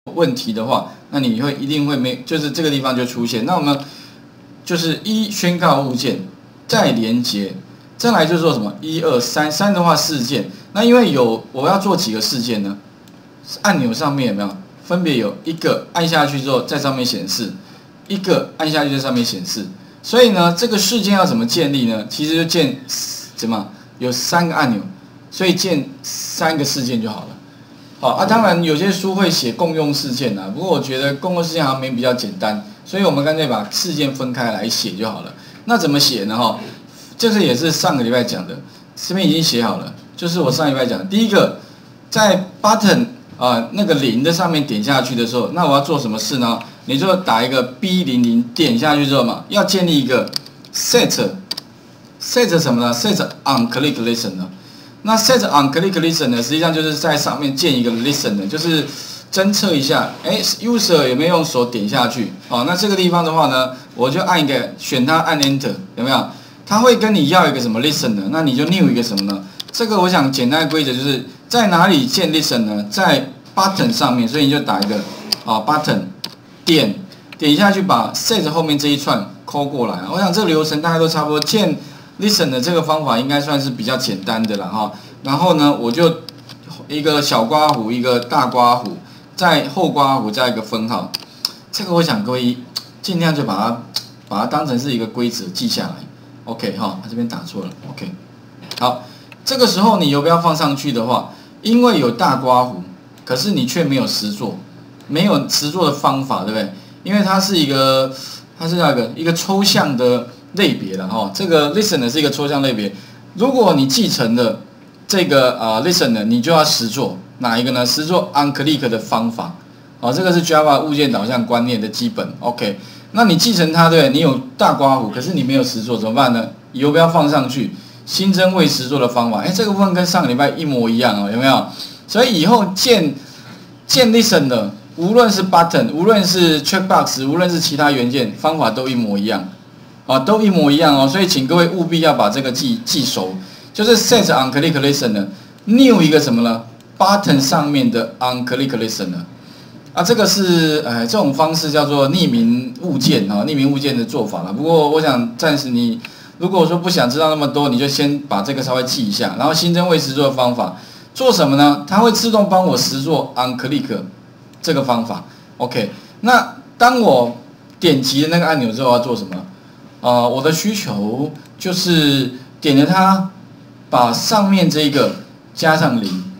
问题的话，那你一定会就是这个地方就出现。那我们就是宣告物件，再连接，再来就是做什么1、2、3，三的话4件。那因为我要做几个事件呢？按钮上面有没有分别有一个按下去之后在上面显示，一个按下去在上面显示。所以呢，这个事件要怎么建立呢？其实就建怎么有3个按钮，所以建3个事件就好了。好啊，当然有些书会写共用事件啊，不过我觉得共用事件好像比较简单，所以我们干脆把事件分开来写就好了。那怎么写呢？哈，这个也是上个礼拜讲的，这边已经写好了，就是我上礼拜讲的。第一个，在 button 那个0的上面点下去的时候，那我要做什么事呢？你就打一个 B00 点下去之后嘛，要建立一个 set 什么呢 ？set on click listener。那 set on click listener 实际上就是在上面建一个 listener， 就是侦测一下，user 有没有用手点下去？哦，那这个地方的话呢，我就按一个选它，按 enter， 有没有？它会跟你要一个什么 listener， 那你就 new 一个什么呢？这个我想简单的规则就是在哪里建 listener， 在 button 上面，所以你就打一个button 点下去，把 set 后面这一串抠过来。我想这个流程大家都差不多。建 listen 的这个方法应该算是比较简单的了哈。然后呢，我就一个小刮弧，一个大刮弧，在后刮弧加一个分号。这个我想各位尽量就把它当成是一个规则记下来。OK 哈，这边打错了。OK， 好，这个时候你游标放上去的话，因为有大刮弧，可是你却没有实作，没有实作的方法，对不对？因为它是一个抽象的类别了哈。这个 listener 是一个抽象类别。如果你继承了这个listener， 你就要实作哪一个呢？实作 on click 的方法。好，这个是 Java 物件导向观念的基本。OK， 那你继承它，对不对？你有大刮弧，可是你没有实作，怎么办呢？游标放上去，新增未实作的方法。这个部分跟上个礼拜一模一样哦，有没有？所以以后建 listener， 无论是 button， 无论是 checkbox， 无论是其他元件，方法都一模一样，都一模一样哦。所以请各位务必要把这个记熟，就是 set on click listener new 一个什么呢 ？button 上面的 on click listener。这个是这种方式叫做匿名物件匿名物件的做法了。不过我想暂时你如果说不想知道那么多，你就先把这个稍微记一下，然后新增未实作的方法做什么呢？它会自动帮我实作 on click 这个方法。OK， 那当我点击了那个按钮之后要做什么？我的需求就是点了它，把上面这个加上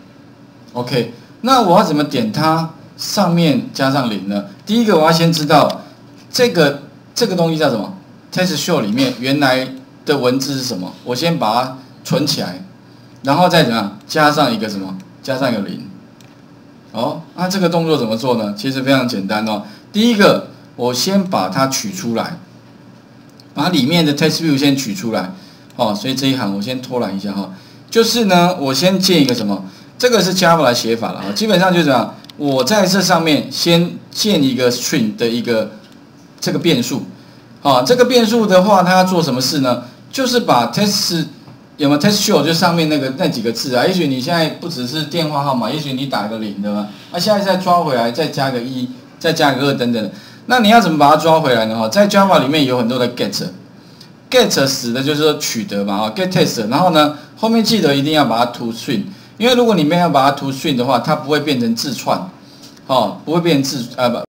0。OK， 那我要怎么点它？上面加上0呢？第一个我要先知道这个东西叫什么 ？Test show 里面原来的文字是什么？我先把它存起来，然后再怎么样加上一个什么？加上一个0。那这个动作怎么做呢？其实非常简单哦。第一个，我先把它取出来，把里面的 test view 先取出来。所以这一行我先拖懒一下哈。就是呢，我先建一个什么？这个是 Java 的写法了基本上就是怎样？我在这上面先建一个 string 的一个这个变数，这个变数的话，它要做什么事呢？就是把 test 有没有 test show 就上面那几个字也许你现在不只是电话号码，也许你打个0对吧？下一次再抓回来，再加个1，再加个2等等。那你要怎么把它抓回来呢？在 Java 里面有很多的 get 死的就是说取得嘛get test， 然后呢后面记得一定要把它 to string。因为如果你没有把它to string的话，它不会变成字串，不会变成